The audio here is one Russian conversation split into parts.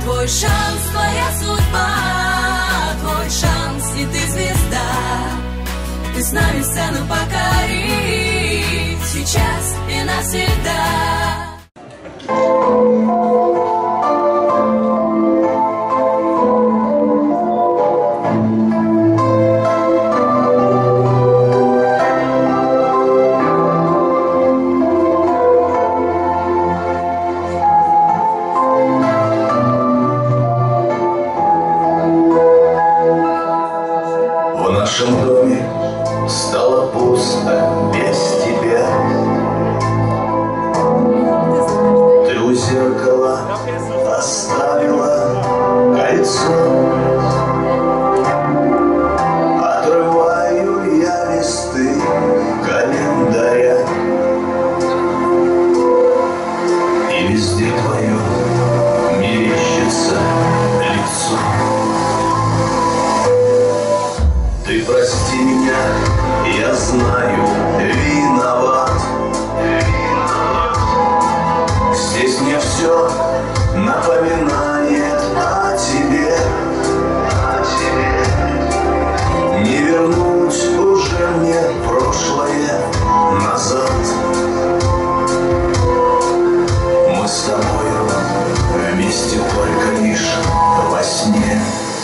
Твой шанс, твоя судьба, твой шанс, и ты звезда. Ты с нами сцену покори, сейчас и навсегда. В нашем доме стало пусто без тебя. Ты у зеркала оставила кольцо. Отрываю я листы календаря, и везде твое мерещится лицо. Ты прости меня, я знаю, виноват. Здесь мне все напоминает о тебе. Не вернуть уже мне прошлое назад. Мы с тобою вместе только лишь во сне.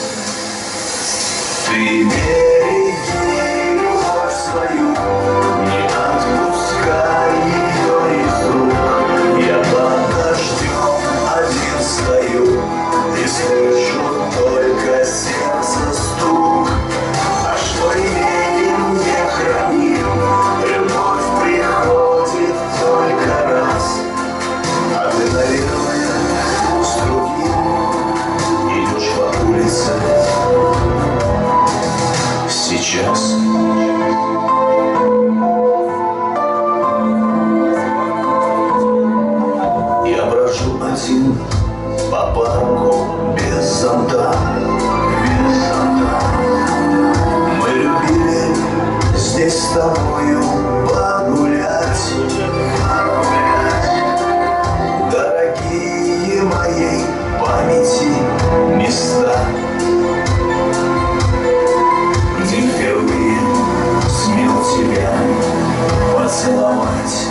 Ты береги любовь свою, не отпускай ее из рук. Я под дождем один стою и слышу только сердце стук. А что имеем, не храним, любовь приходит только раз. А ты, наверное, с другим идешь по улице сейчас. Я брожу один по парку без зонта. Мы любили здесь с тобою погулять. Дорогие моей памяти места, где впервые смел тебя поцеловать.